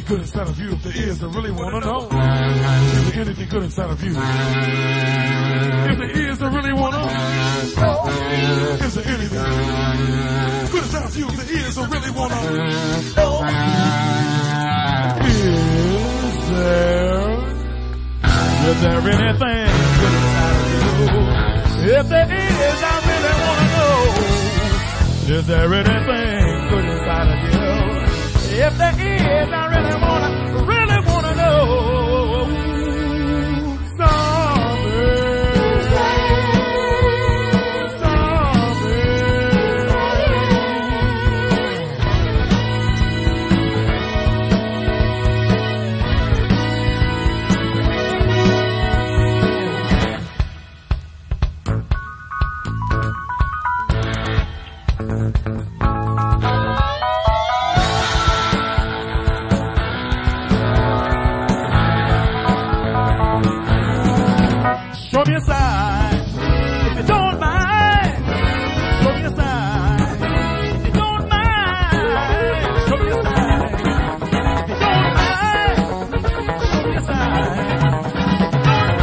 good inside of you if there is, I really wanna know. Is there anything good inside of you? If there is, I really wanna know. Is there anything good inside of you? If there is, I really wanna know. Is there anything good inside of you? If there is, I really wanna know. Is there anything good inside of you? If there is, I really wanna know. Show me a sign, if you don't mind. Show me a sign, if you don't mind. Show me a sign, if you don't mind. Show me a sign, if you don't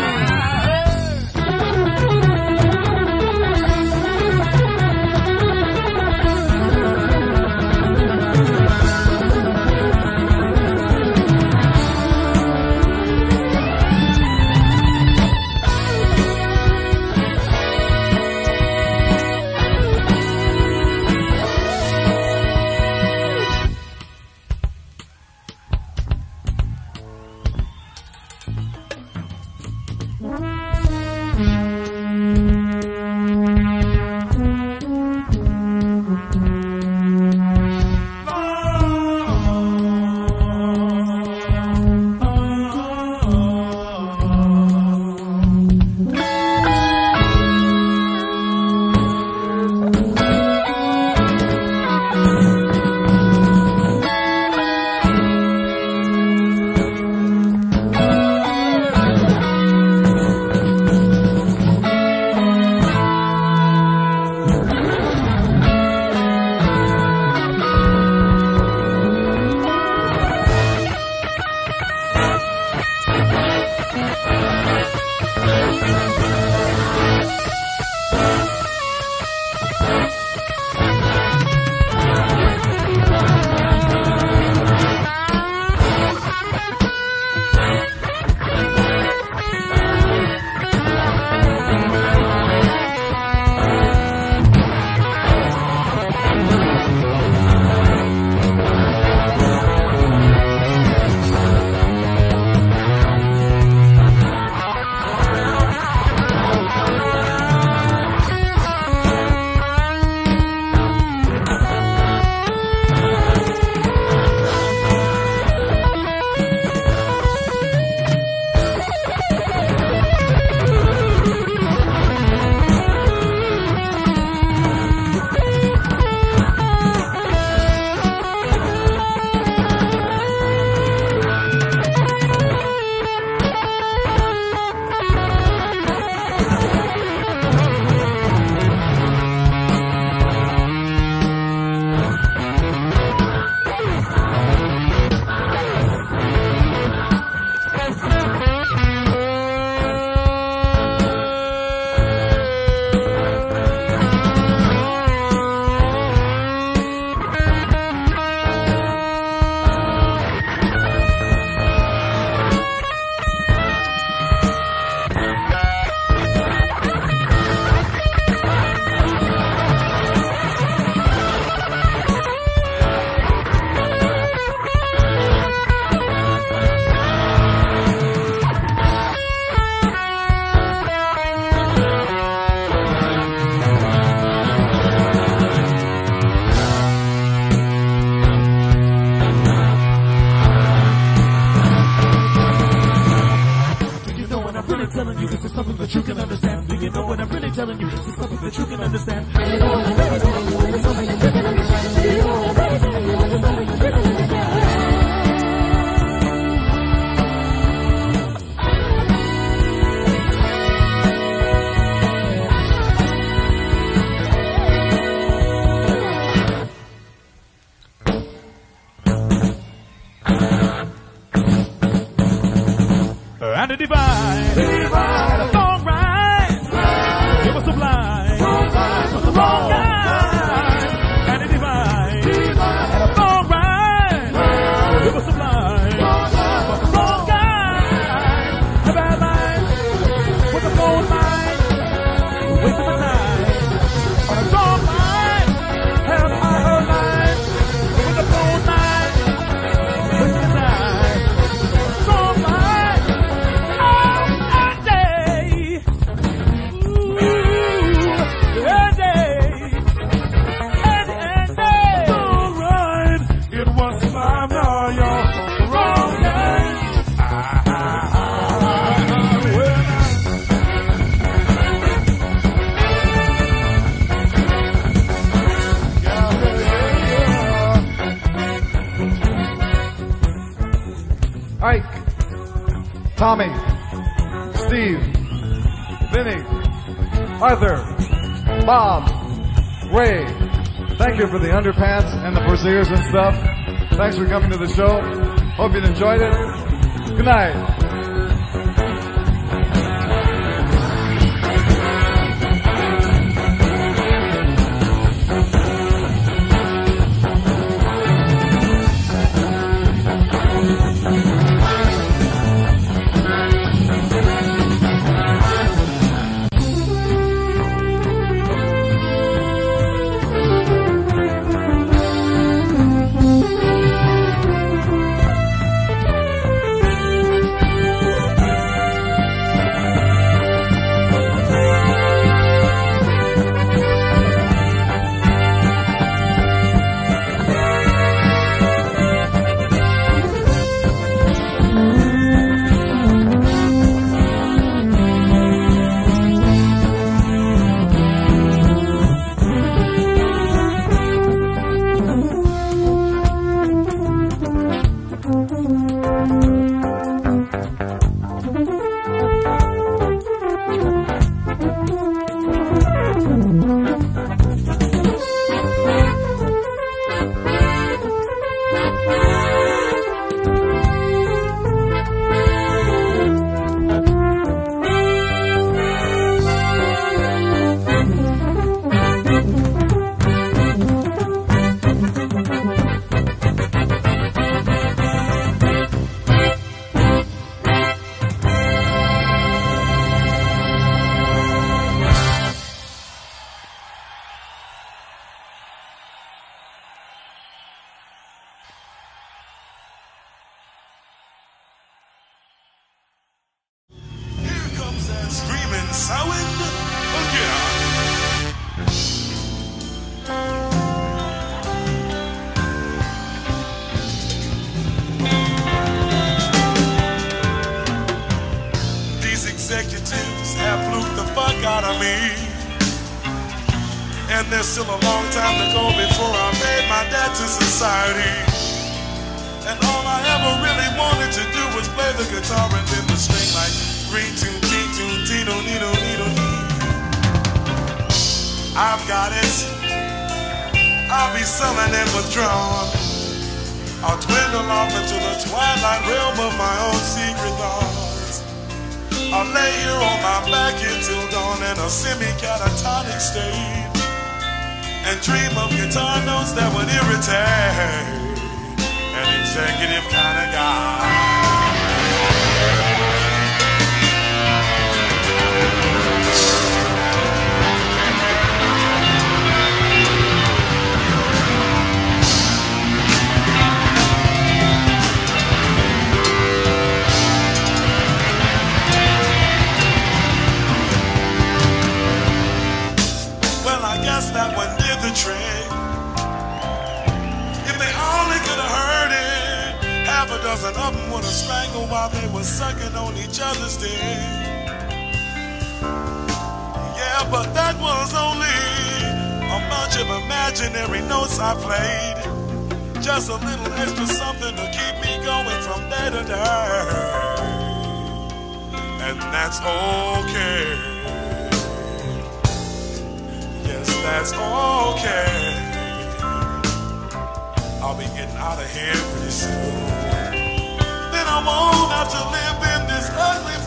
telling you this is something that you can understand. Do you know what I'm really telling you? This is something that you can understand. Do you know what I'm really telling you? This is something that you can understand. Do you know what I'm really telling you? This is something that you can understand. and the divine. Had a long ride, it was sublime. But the wrong guy and the divine. Had a long ride, it was sublime. But the wrong guy, a bad line, with a gold line, wasting my time. On a wrong line, have I heard line, with a gold line, wasting my time. Wrong line, all day. Ooh, and day. All right, it was time now, y'all. Wrong day. Ike, Tommy, Steve, Vinny, Arthur, Bob, Ray. Thank you for the underpants and the brasiers and stuff. Thanks for coming to the show. Hope you enjoyed it. Good night. Screaming sound again. These executives have fluked the fuck out of me, and there's still a long time to go before I paid my debt to society. And all I ever really wanted to do was play the guitar and then the string like ring tune tee tune tino nino nino nee. I've got it. I'll be selling and withdrawn. I'll dwindle off into the twilight realm of my own secret thoughts. I'll lay here on my back until dawn in a semi-catatonic state and dream of guitar notes that would irritate an executive kind of guy. That one did the trick. If they only could have heard it, half a dozen of them would have strangled while they were sucking on each other's dick. Yeah, but that was only a bunch of imaginary notes I played. Just a little extra something to keep me going from day to day. And that's okay. That's okay. I'll be getting out of here pretty soon. Then I won't have to live in this ugly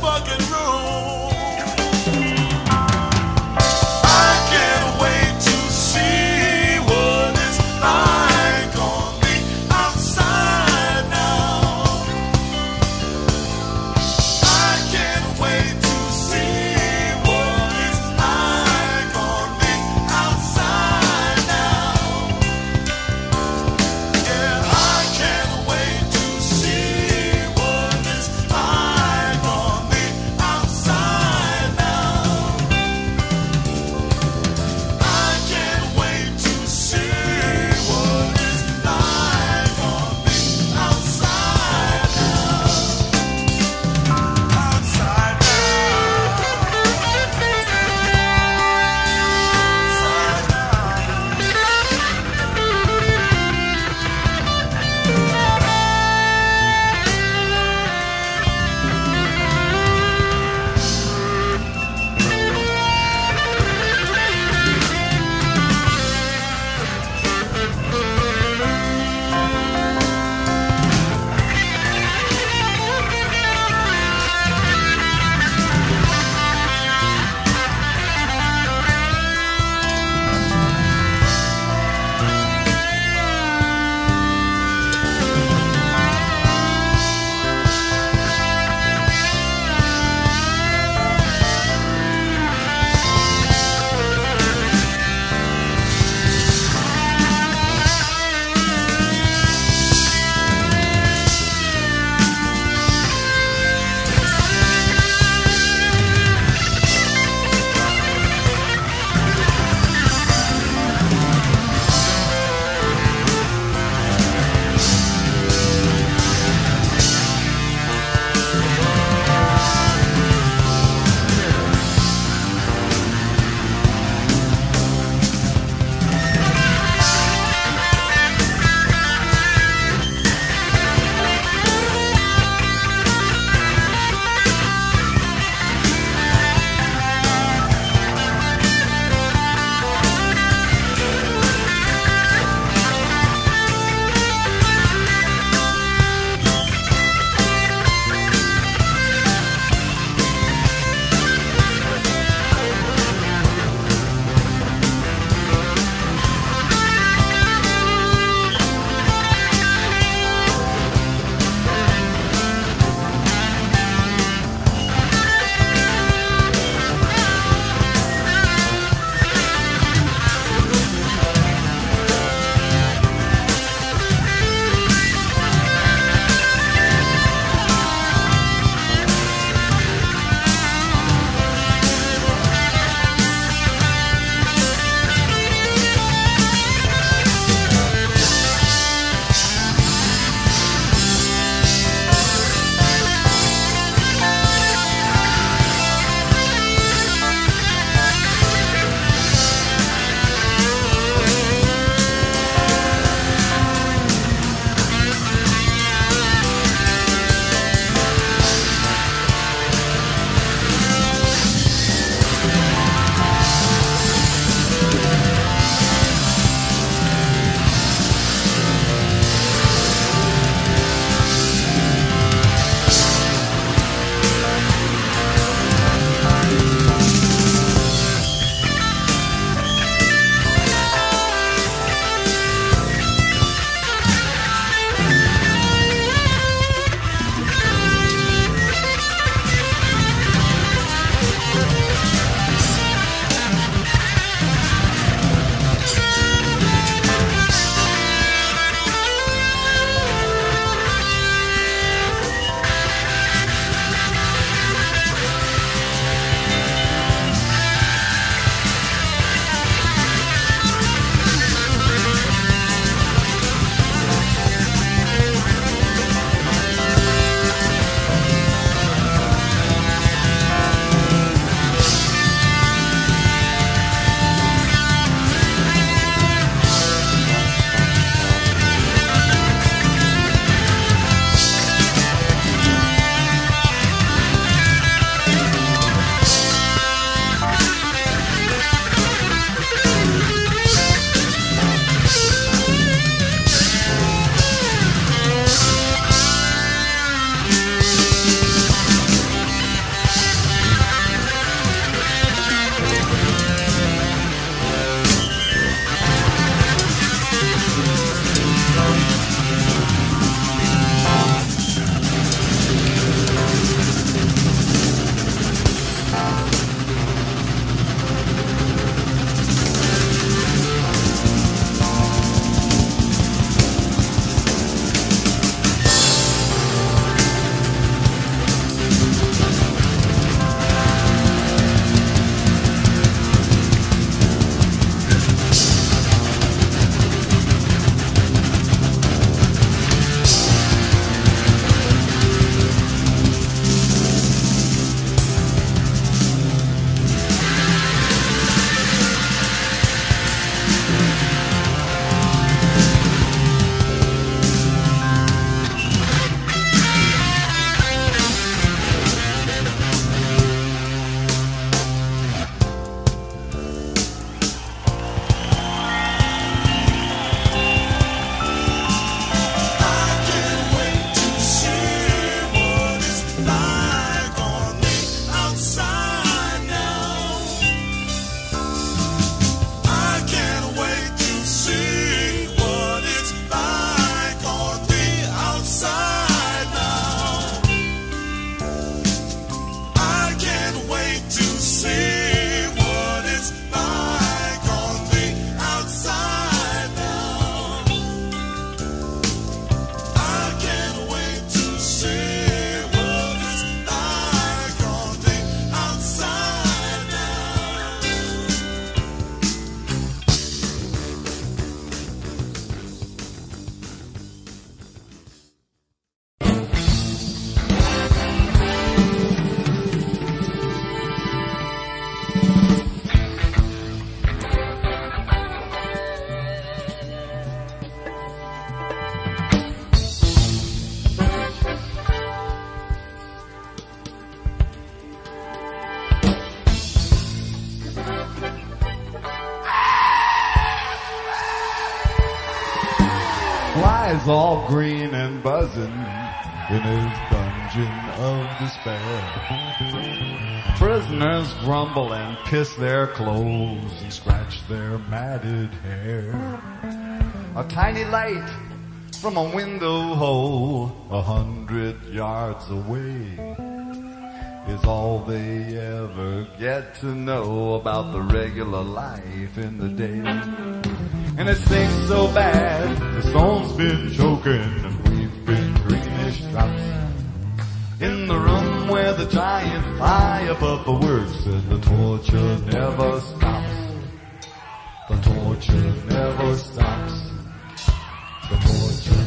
all green and buzzing in his dungeon of despair. Prisoners grumble and piss their clothes and scratch their matted hair. A tiny light from a window hole 100 yards away is all they ever get to know about the regular life in the day. And it stinks so bad, the stone's been choking and we've been greenish drops. In the room where the giant high above the works said the torture never stops. The torture never stops. The torture,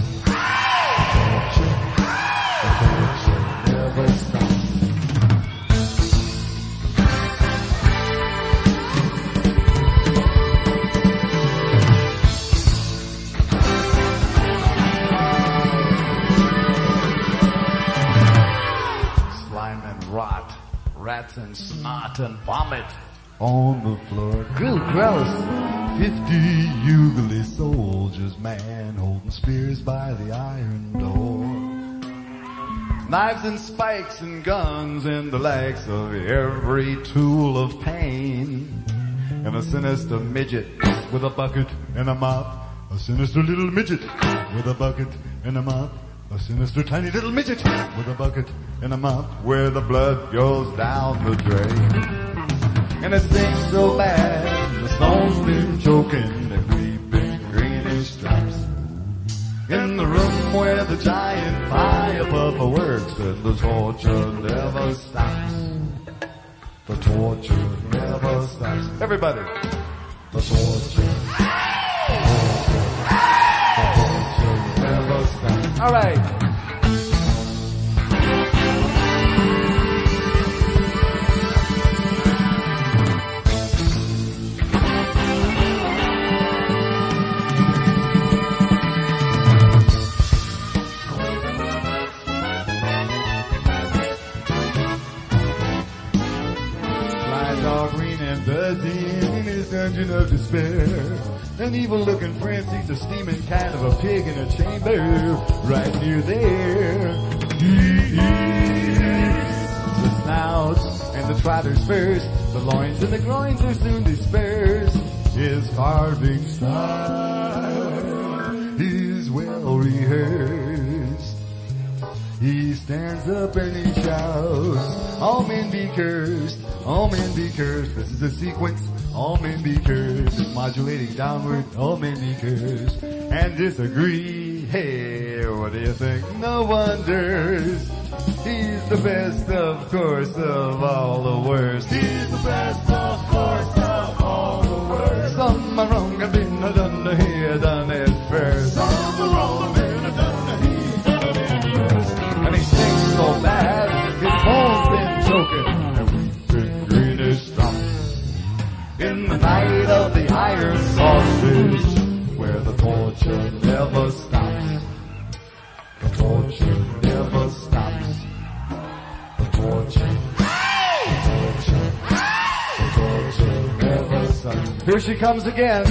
the torture never stops. Rot, rats and snot and vomit on the floor. Good gross. 50 Ugly soldiers, man, holding spears by the iron door. Knives and spikes and guns and the likes of every tool of pain. And a sinister midget with a bucket and a mop. A sinister little midget with a bucket and a mop. A sinister tiny little midget with a bucket and a mop where the blood goes down the drain. And it stinks so bad, the stone's been choking and we've been greenish drops. In the room where the giant high above the works and the torture never stops. The torture never stops. Everybody. The torture. All right. Sly dog green and dirty in his dungeon of despair. An evil-looking friend sees a steaming kind of a pig in a chamber right near there. He eats the snouts and the trotters first. The loins and the groins are soon dispersed. His carving style is well rehearsed. He stands up and he shouts, all men be cursed, all men be cursed. This is a sequence. All men be cursed, it's modulating downward, all men be cursed, and disagree. Hey, what do you think? No wonders. He's the best, of course, of all the worst. He's the best, of course, of all the worst. Some are wrong, I've been done to here, done it first. Some are wrong, I've been done to here, done it first. And he stinks so bad, his bones been choking, and we've been greenish drops. In the night of the iron sausage, where the torture never stops. The torture never stops. The torture, the torture never stops. Here she comes again.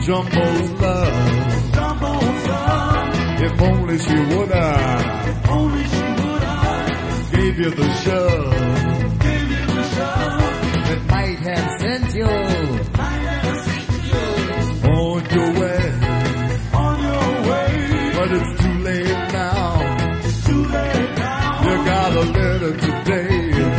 Jumbo's love. If only she woulda. Gave you the shove. That might have sent you on your way. But it's too late now. You got a letter today.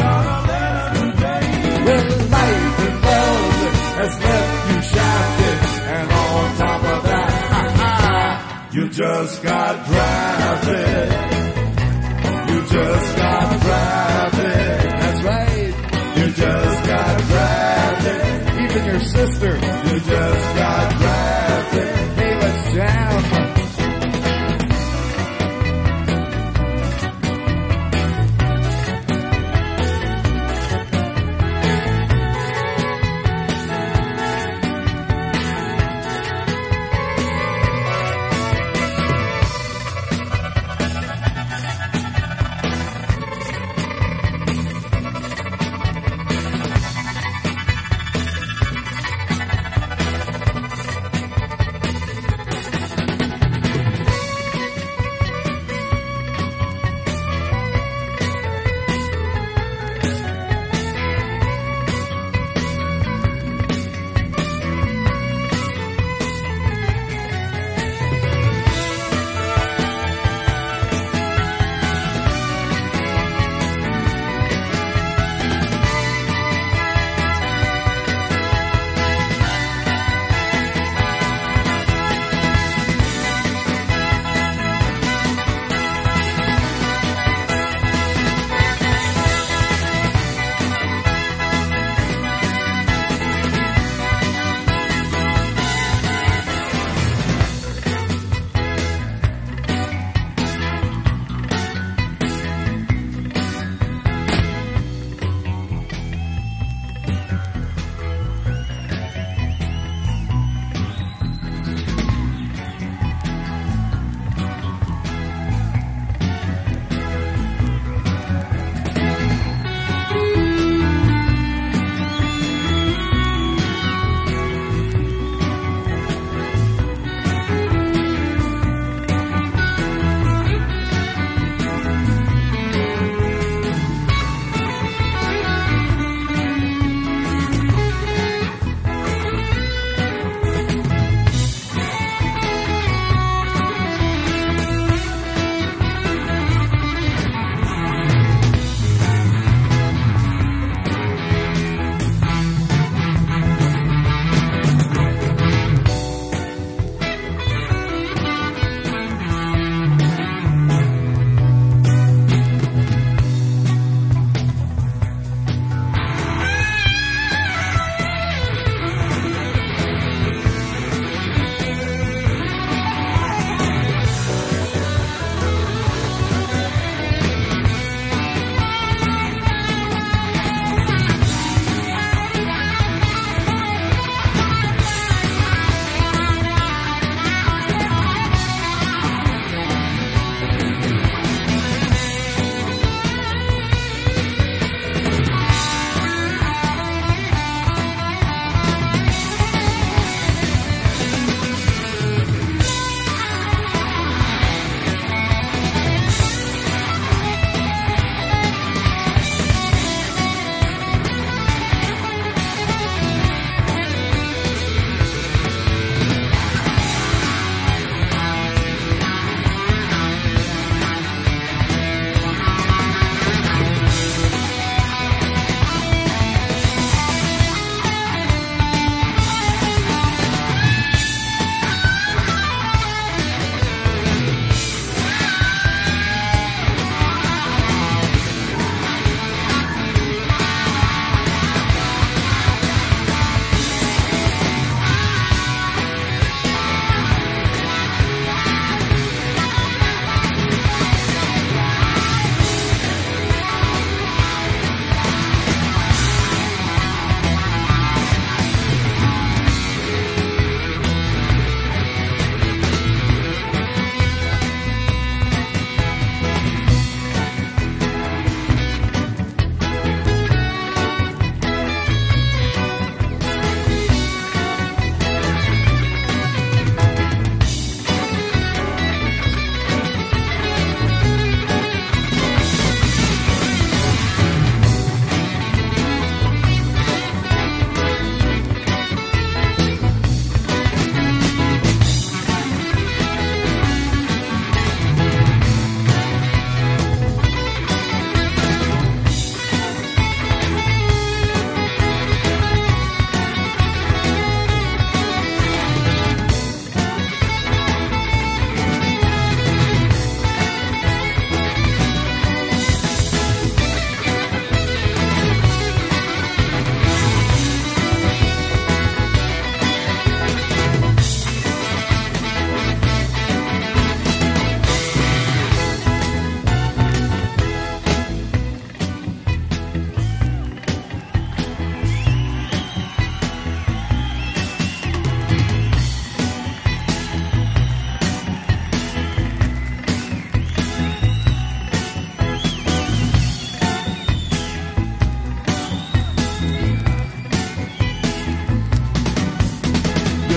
Well, life and love has left you shafted, and on top of that, you just got drafted. You just got drafted. That's right. You just got drafted. Even your sister, you just got drafted. Hey, let's jam.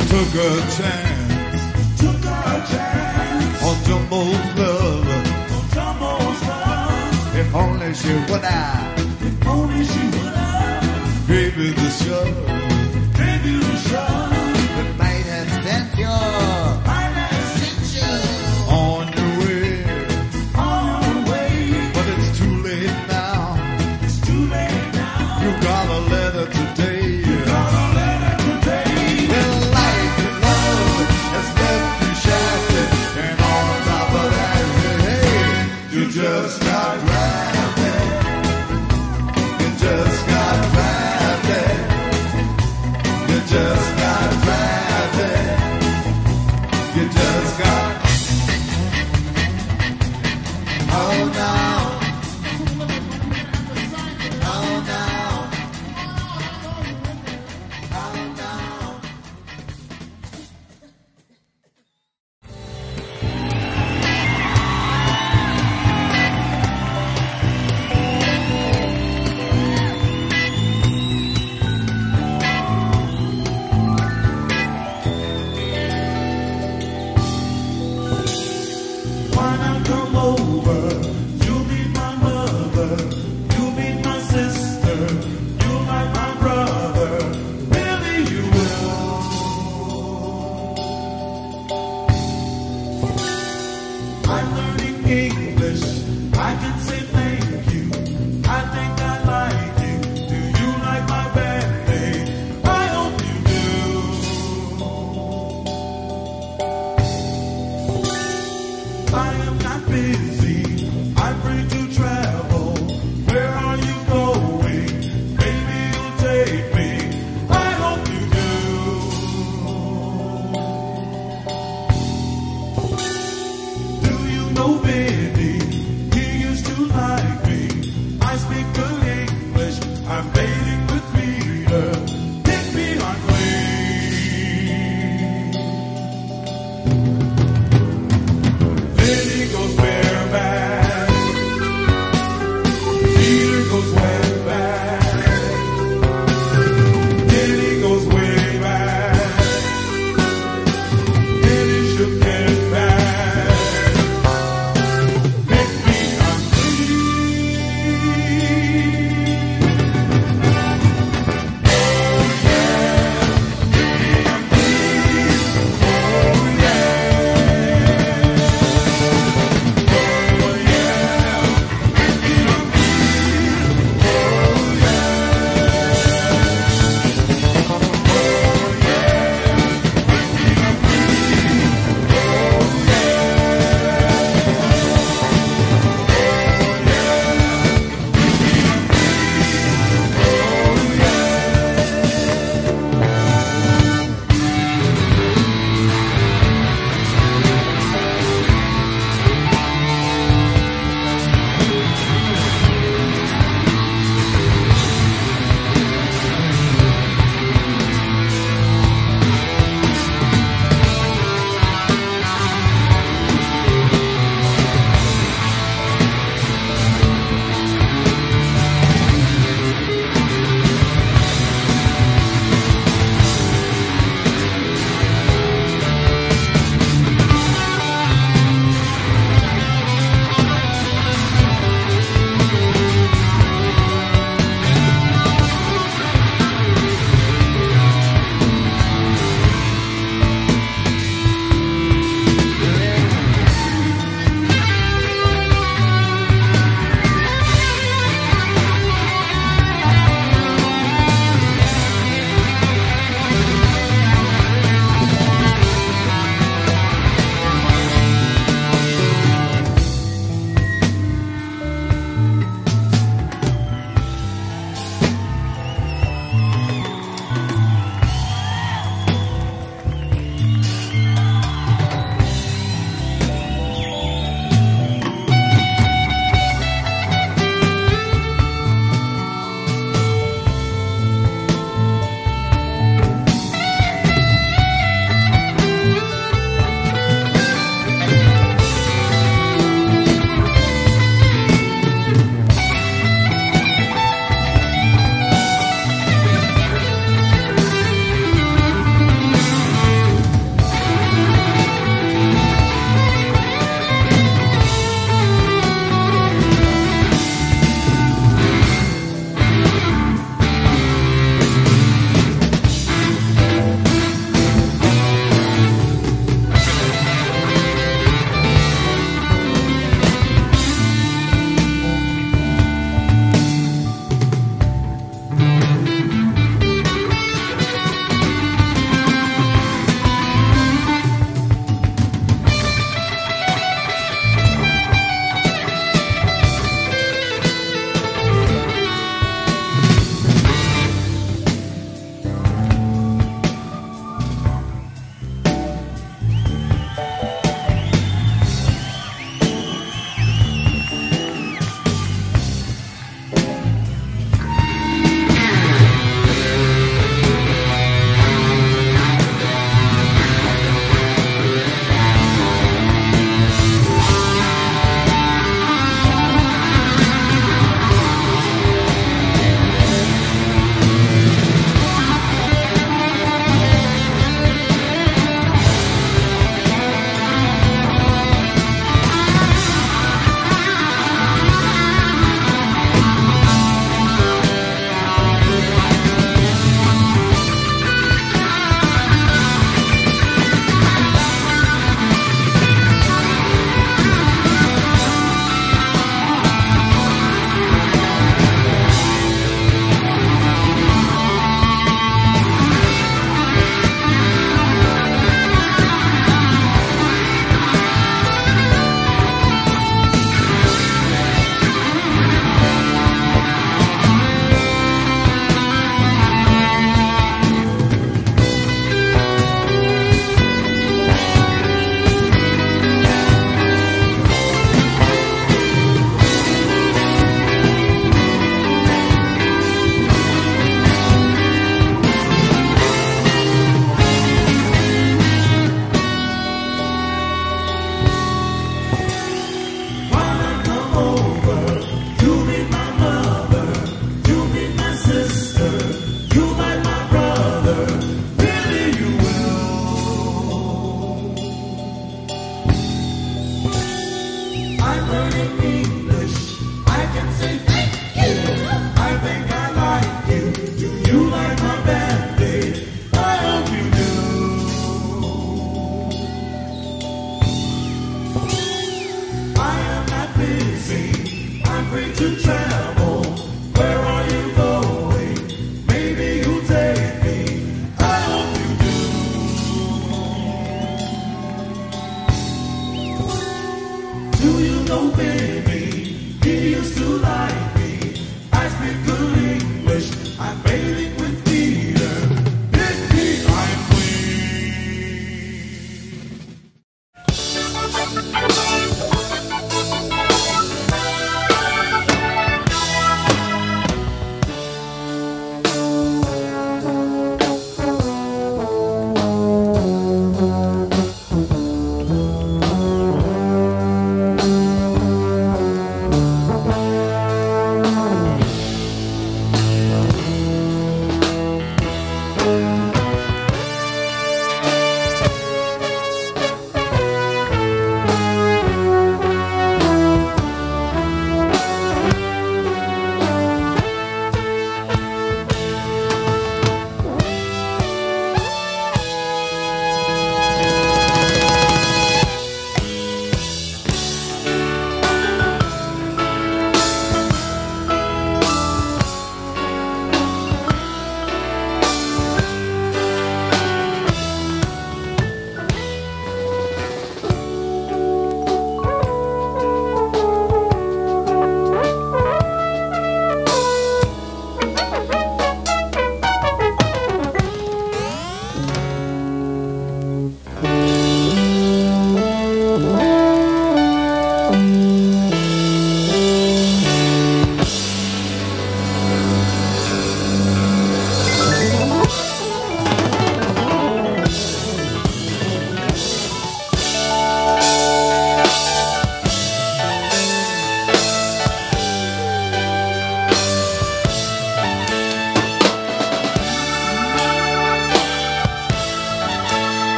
took a chance on Jumbo's love. If only she would have baby the shove. That might have sent you on your way. But it's too late now. You got a letter today. Well, life and love has left you shafted, and on top of that, hey, you just got drafted. You just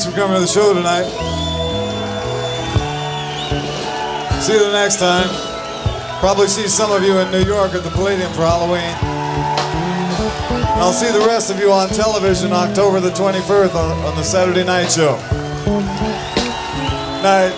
Thanks for coming to the show tonight. See you the next time. Probably see some of you in New York at the Palladium for Halloween. I'll see the rest of you on television October the 21st on the Saturday Night Show. Night.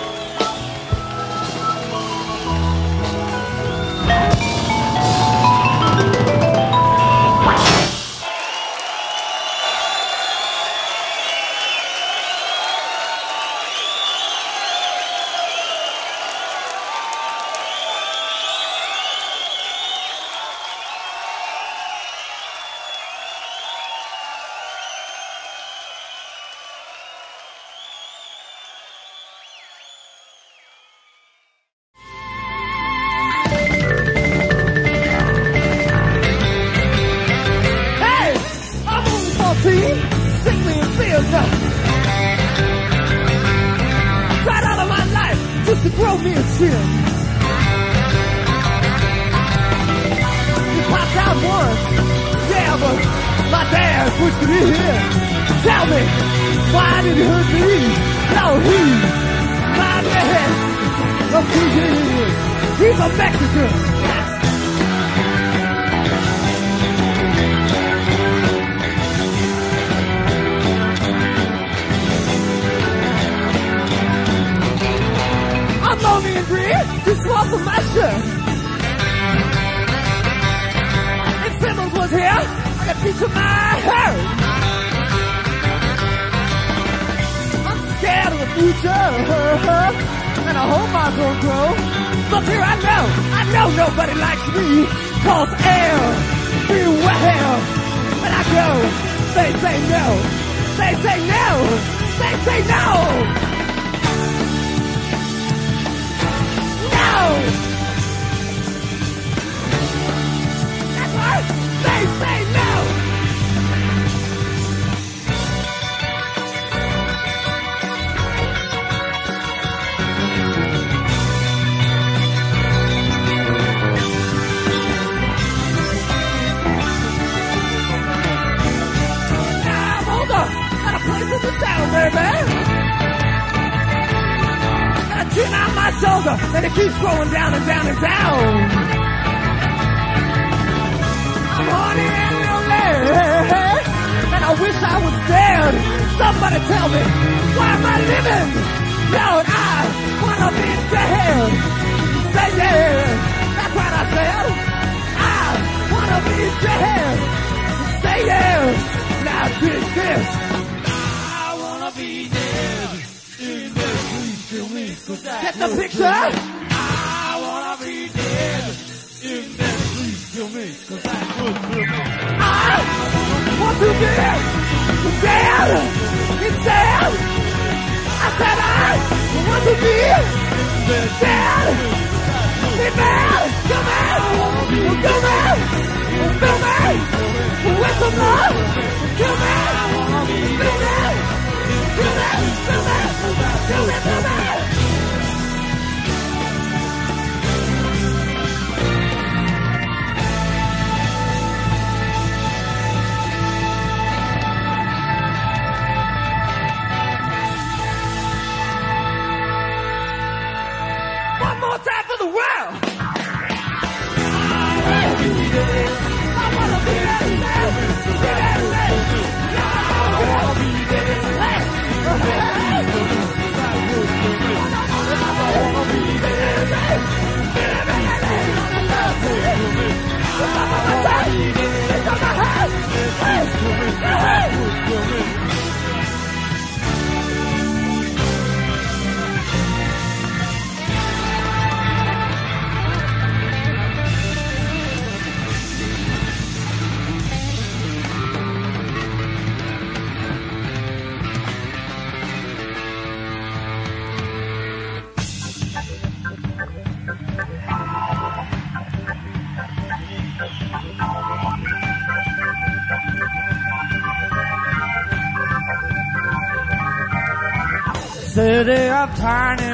City of tiny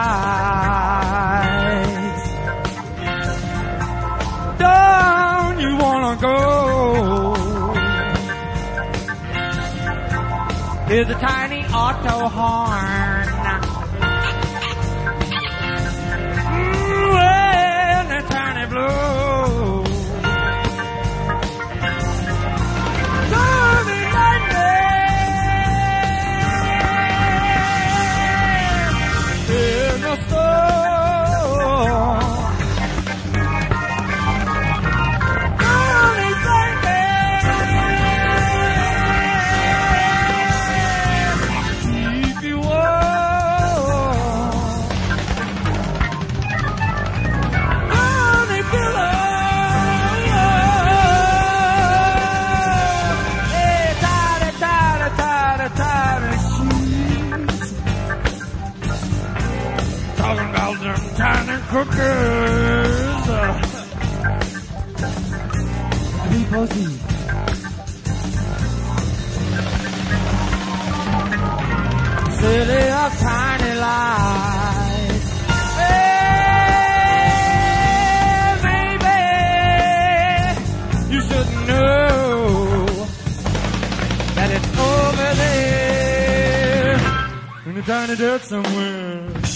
lights. Don't you wanna go? Here's a tiny auto horn. When the turn it blows, Tommy lightning in the storm. Tommy lightning keep you warm. Honey pillow, hey, tighty, tighty, tighty, tighty sheets. Talking about them tiny cookers. People see. City of tiny lights. Hey, baby, you should know that it's over there in the tiny dirt somewhere.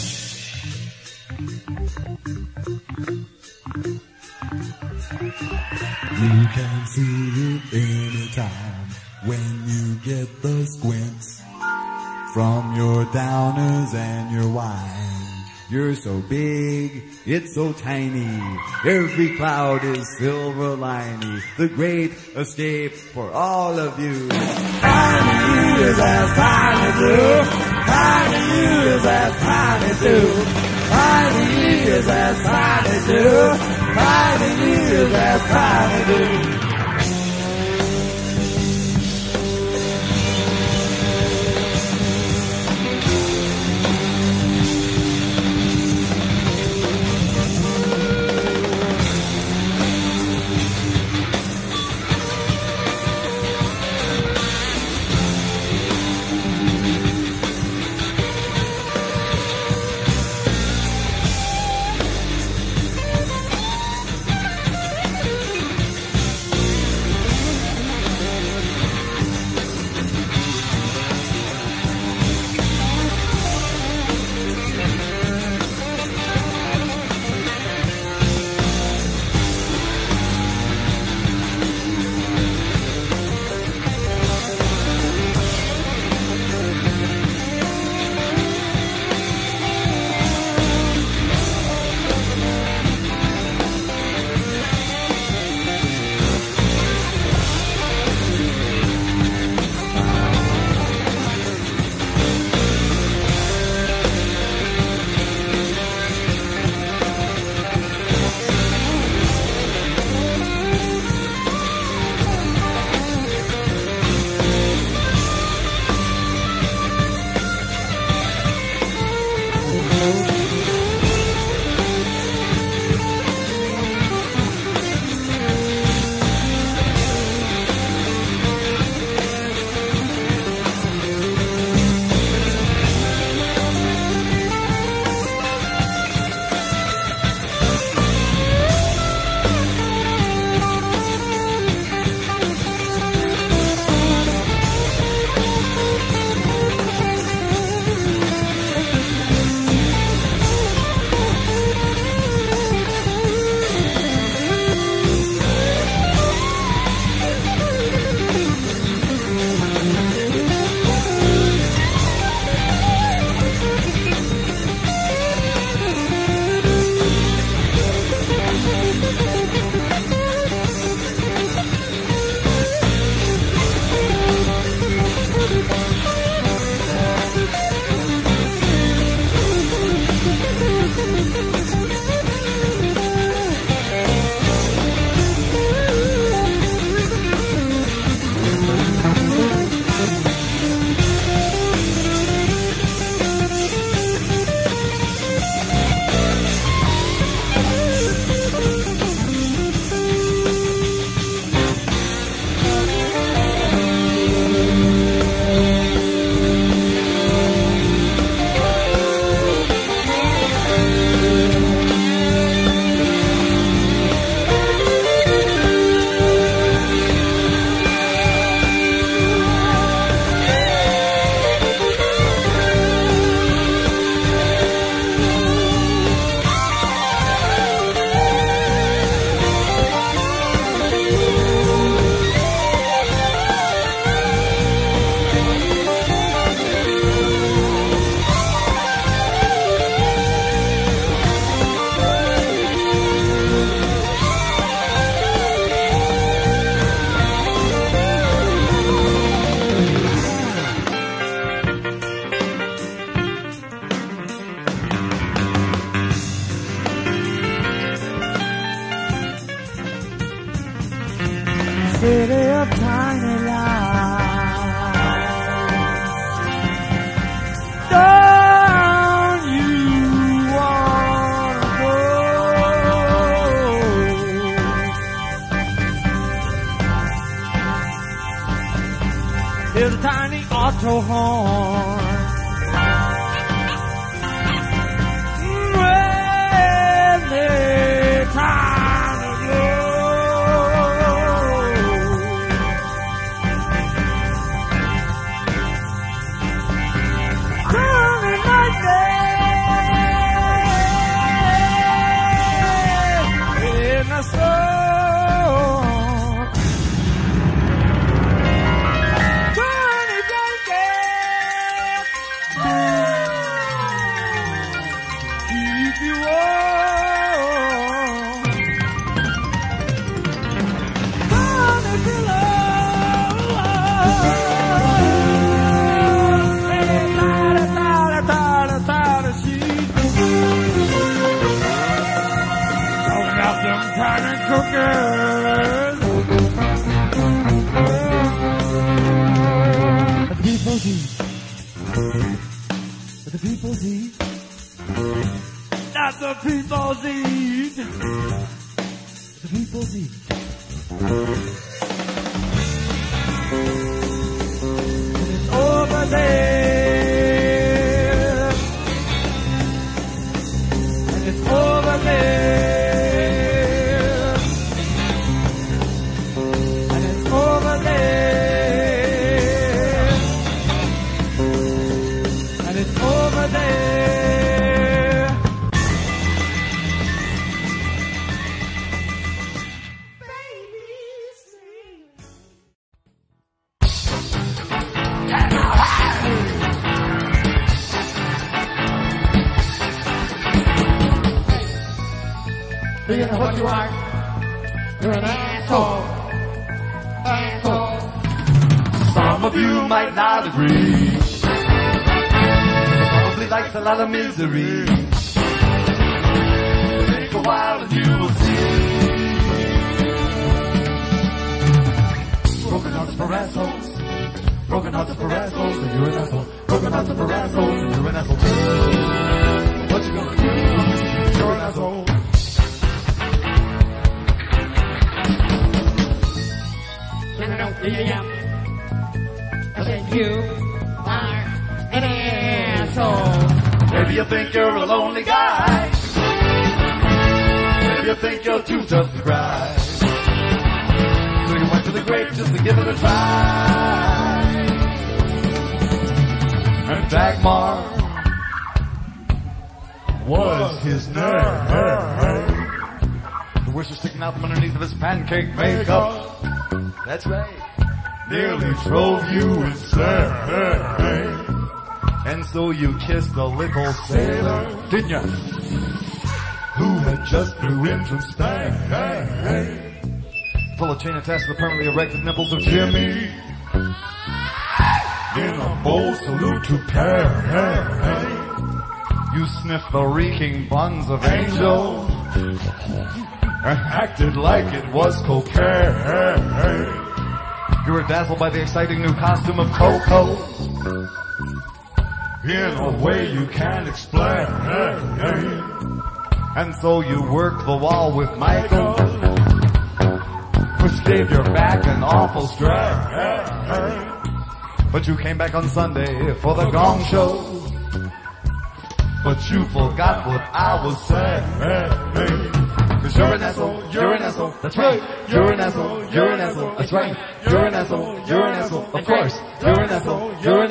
You can see it anytime when you get the squints from your downers and your wine. You're so big, it's so tiny. Every cloud is silver lining. The great escape for all of you. Tiny is as tiny do. Tiny is as tiny do. Tiny is as tiny do. Tiny is as tiny do. tiny life. Don't you wanna go? Here's a tiny auto horn. When it's time to go. Coming like that in the storm. Tiny blanket keep you warm. Tiny pillow and tighter sheet. Talking about them tiny cookers. Let the people eat. Let the people eat. Let the people eat. Let the people eat. And it's over there. And it's over there. And it's over there. And it's over there. Being what you are, you're an asshole. Asshole. Some of you might not agree. Probably likes a lot of misery. Take a while and you will see. Broken hearts for assholes. Broken hearts for assholes, and you're an asshole. Broken hearts for assholes, and you're an asshole. What you gonna do? You're an asshole. Yeah. I said you are an asshole. Maybe you think you're a lonely guy. Maybe you think you're too tough to cry. So you went to the grave just to give it a try. And Dagmar was his name. The wish was sticking out from underneath of his pancake makeup. That's right. Nearly drove you insane. And so you kissed the little sailor, didn't you? Who had just flew in from Spain. Full of chain attached to the permanently erected nipples of Jimmy. In a bold salute to Perry. You sniffed the reeking buns of Angel. And acted like it was cocaine. You were dazzled by the exciting new costume of Coco. In a way you can't explain. And so you worked the wall with Michael, which gave your back an awful strain. But you came back on Sunday for the Gong Show. But you forgot what I was saying. Cause you're an asshole, that's right. You're an asshole, that's right. You're an asshole, of course. You're an asshole. You've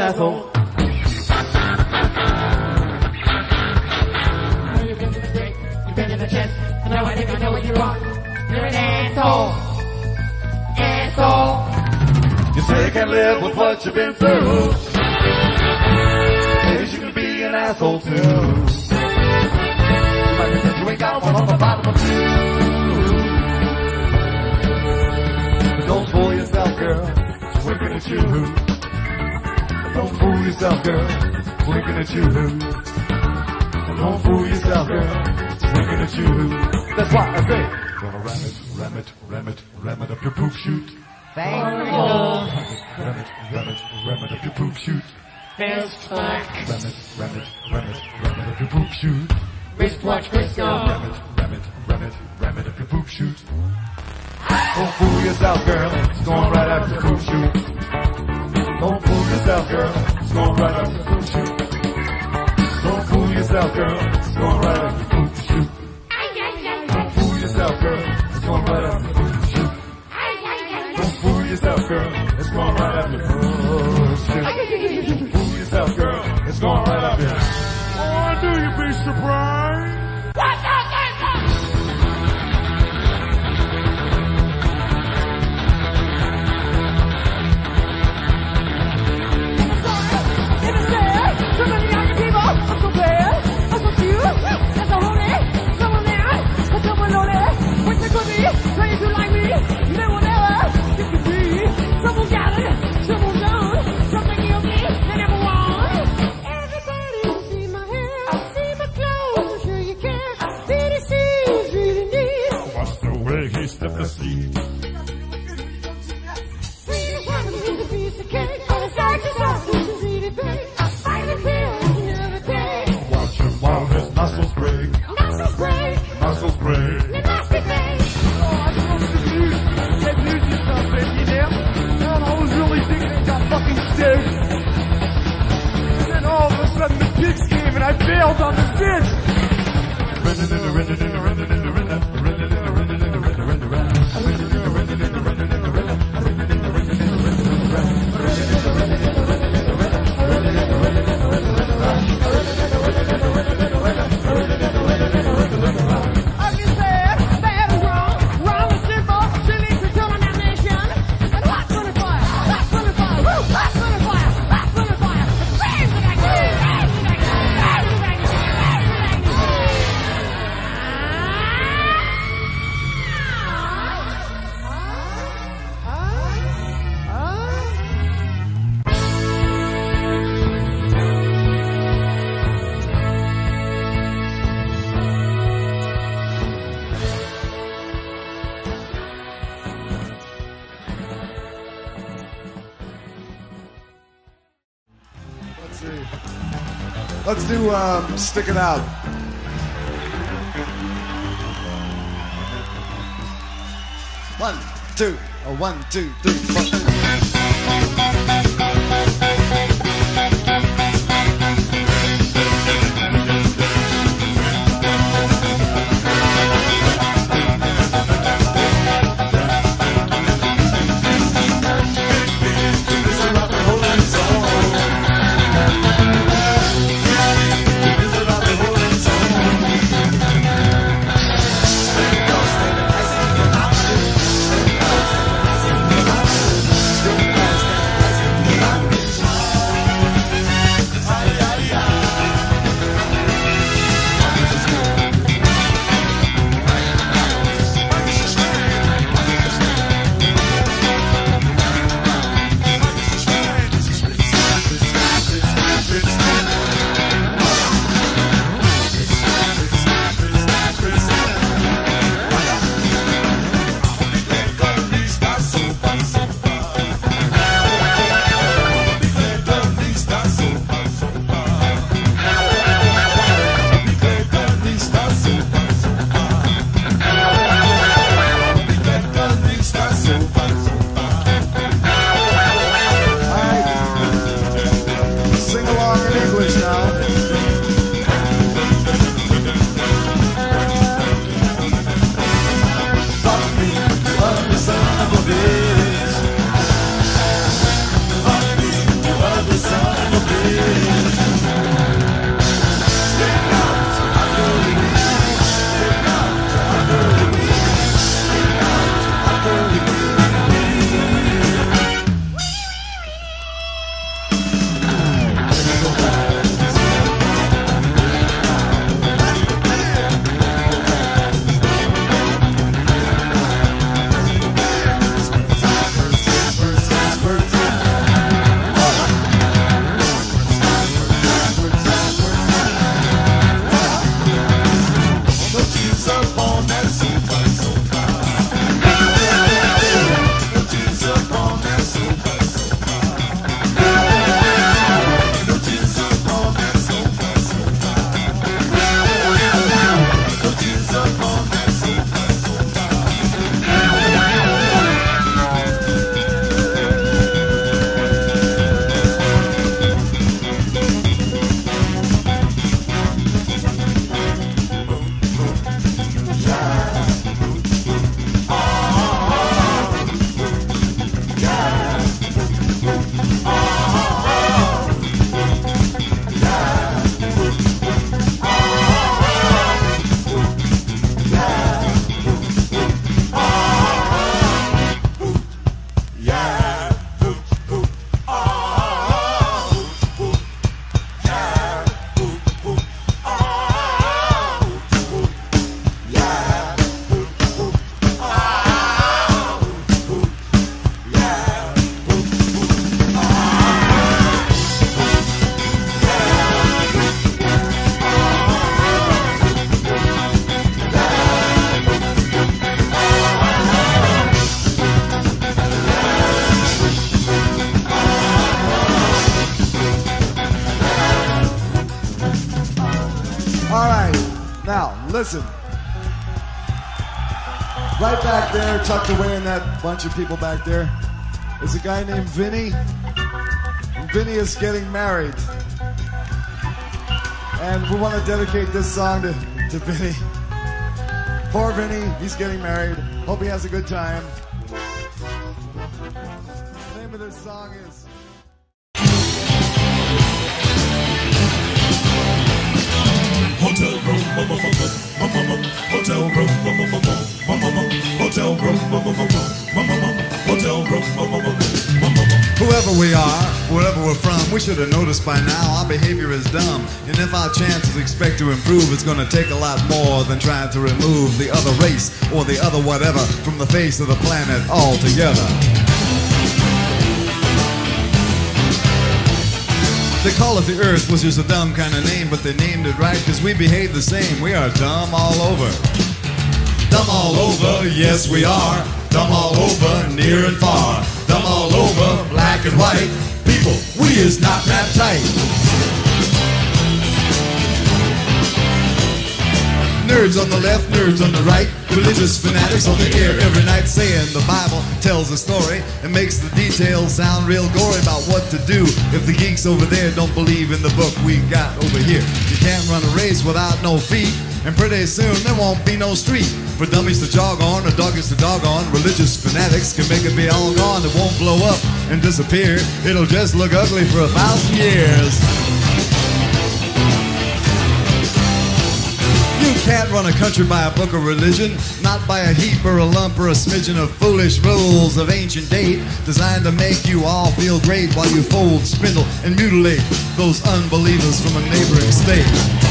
been to the dick, you've been to the chest, and now I think I know what you are. You're an asshole. You say you can't live with what you've been through. Maybe you can be an asshole too. You ain't got one on the bottom of two. But don't fool yourself, girl, just winking at you. Don't fool yourself, girl, just winking at you. Don't fool yourself, girl, just winking at you. That's why I say, gonna ram it up your poop chute. Thank you. Ram it up your poop shoot. Fist fuck. Ram it up your poop shoot. Wristwatch Crisco. Ram it up your poop shoot. Don't fool yourself, girl. It's going right up your poop shoot. Don't fool yourself, girl. It's going right up your poop shoot. Don't fool yourself, girl. It's going right up your poop shoot. Don't fool yourself, girl. It's going right up your poop shoot. Don't fool yourself, girl. It's going right up your poop shoot. Don't fool yourself, girl. It's going right up your. Oh, do you be surprised? Step the seat. Watch him while his muscles break. Muscles break. Oh, I'm supposed to do that music stuff, baby, now. Man, I was really thinking it got fucking sick. And then all of a sudden the pigs came and I bailed on the fish. Let's do Stick It Out. One, two, 1, 2, 3, 4. All right, now listen. Right back there, tucked away in that bunch of people back there, is a guy named Vinny. And Vinny is getting married. And we want to dedicate this song to Vinny. Poor Vinny, he's getting married. Hope he has a good time. The name of this song is... Hotel room, hotel room, hotel room, hotel room. Whoever we are, wherever we're from, we should have noticed by now our behavior is dumb. And if our chances expect to improve, it's gonna take a lot more than trying to remove the other race or the other whatever from the face of the planet altogether. They call it the Earth, which is a dumb kind of name, but they named it right because we behave the same. We are dumb all over. Dumb all over, yes we are. Dumb all over, near and far. Dumb all over, black and white. People, we is not that tight. Nerds on the left, nerds on the right. Religious fanatics on the air every night saying the Bible tells a story and makes the details sound real gory about what to do if the geeks over there don't believe in the book we got over here. You can't run a race without no feet, and pretty soon there won't be no street for dummies to jog on or doggies to dog on. Religious fanatics can make it be all gone. It won't blow up and disappear. It'll just look ugly for 1,000 years. You can't run a country by a book of religion, not by a heap or a lump or a smidgen of foolish rules of ancient date designed to make you all feel great while you fold, spindle, and mutilate those unbelievers from a neighboring state.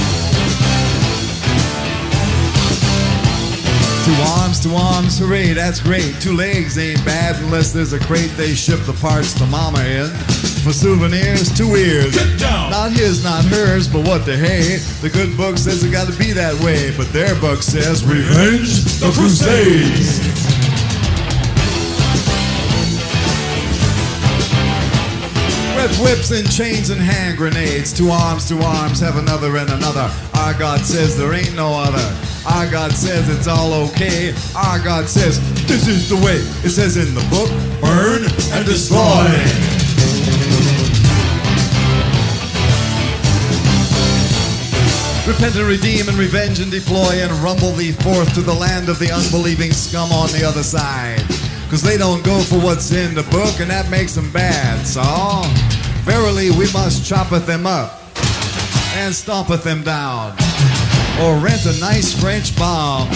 Two arms, hooray, that's great. 2 legs ain't bad unless there's a crate they ship the parts to mama in. For souvenirs, 2 ears. Get down. Not his, not hers, but what the hey. The good book says it gotta be that way, but their book says revenge the Crusades. With whips and chains and hand grenades. 2 arms, have another and another. Our God says there ain't no other. Our God says it's all okay. Our God says this is the way. It says in the book, burn and destroy. Repent and redeem and revenge and deploy and rumble thee forth to the land of the unbelieving scum on the other side. Cause they don't go for what's in the book and that makes them bad. So, verily we must choppeth them up and stompeth them down. Or rent a nice French bomb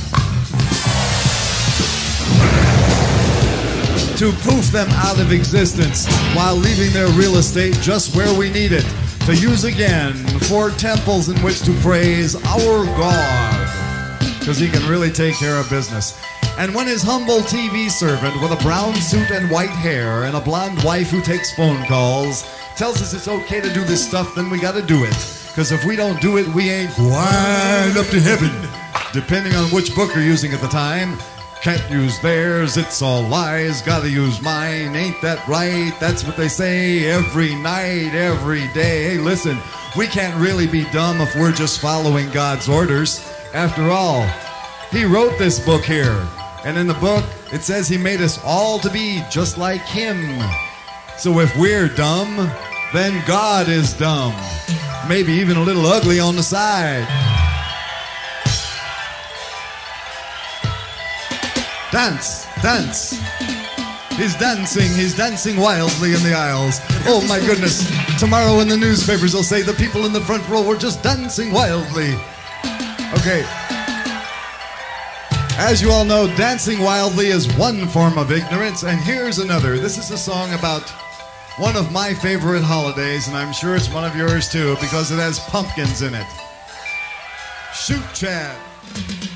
to poof them out of existence while leaving their real estate just where we need it to use again for temples in which to praise our God, because he can really take care of business. And when his humble TV servant with a brown suit and white hair and a blonde wife who takes phone calls tells us it's okay to do this stuff, then we gotta do it. Because if we don't do it, we ain't wind up to heaven. Depending on which book you're using at the time. Can't use theirs, it's all lies, gotta use mine, ain't that right? That's what they say every night, every day. Hey, listen, we can't really be dumb if we're just following God's orders. After all, he wrote this book here. And in the book, it says he made us all to be just like him. So if we're dumb, then God is dumb. Maybe even a little ugly on the side. Dance, dance. He's dancing wildly in the aisles. Oh my goodness. Tomorrow in the newspapers they'll say the people in the front row were just dancing wildly. Okay. As you all know, dancing wildly is one form of ignorance, and here's another. This is a song about one of my favorite holidays, and I'm sure it's one of yours too, because it has pumpkins in it. Shoot, Chad.